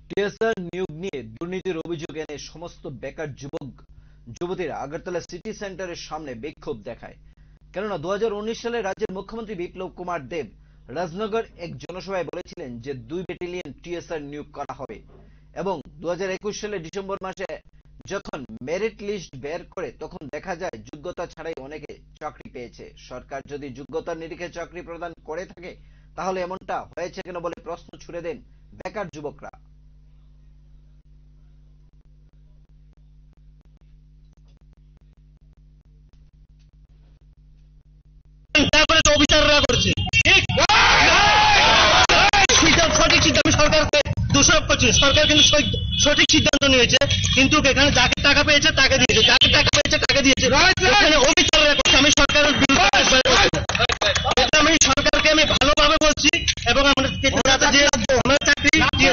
TSR নিয়োগ নিয়ে দুর্নীতির অভিযোগ এনে সমস্ত বেকার যুবক যুবতীরা আগরতলা সিটি সেন্টারের সামনে বিক্ষোভ দেখায়। কেননা 2019 সালে রাজ্যের মুখ্যমন্ত্রী বিপ্লব কুমার দেব রাজনগর এক জনসভায় বলেছিলেন যে 2 ব্যাটালিয়ন টিএসআর নিয়োগ করা হবে এবং 2021 সালে ডিসেম্বর মাসে যখন মেরিট লিস্ট বের করে তখন দেখা যায় যোগ্যতা ছাড়াই অনেকে চাকরি পেয়েছে। সরকার যদি যোগ্যতার নিরিখে চাকরি প্রদান করে থাকে তাহলে এমনটা হয়েছে কেন বলে প্রশ্ন ছুড়ে দেন বেকার যুবকরা। তারপরে তো অফিসাররা করছে ঠিক সঠিক সিদ্ধান্ত সরকারকে দোষারোপ করছে। সরকার কিন্তু সঠিক সিদ্ধান্ত নিয়েছে, কিন্তু এখানে যাকে টাকা পেয়েছে তাকে দিয়েছে, যাকে টাকা পেয়েছে তাকে দিয়েছে। এখানে অফিসাররা করছে। আমি সরকারের আমি সরকারকে আমি ভালোভাবে বলছি এবং আমরা যে আমাদের চাকরি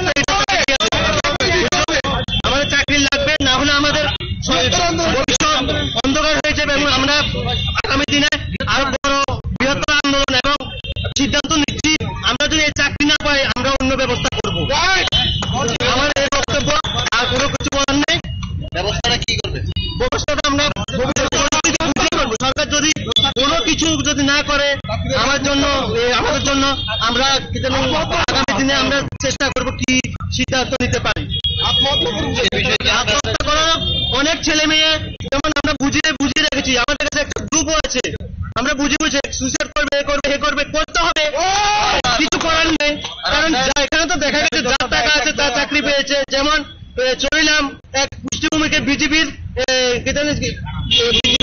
আমাদের চাকরি লাগবে, না হলে আমাদের ভবিষ্যৎ অন্ধকার হয়ে যাবে এবং আমরা আগামী দিনে আরো বড় বৃহত্তর আন্দোলন এবং সিদ্ধান্ত নিচ্ছি। আমরা যদি এই চাকরি না পাই আমরা অন্য ব্যবস্থা করবো। আমার এই বক্তব্য, আর কোনো কিছু বলার নেই। ব্যবস্থাটা কি করবে? ব্যবস্থাটা আমরা সরকার যদি কোনো কিছু যদি না করে আমাদের জন্য আমরা আগামী দিনে আমরা চেষ্টা করব কি সিদ্ধান্ত নিতে পারি। আত্মহত্যা করা অনেক ছেলে মেয়ে, যেমন আমরা বুঝিয়ে রেখেছি, আমাদের কাছে একটা গ্রুপও আছে, আমরা বুঝে সুইসাইড করবে, এ করবে করতে হবে, কিছু করার নেই। কারণ এখানে তো দেখা গেছে যার টাকা আছে তার চাকরি পেয়েছে। যেমন চলিলাম এক পুষ্টিভূমিকে বিজেপির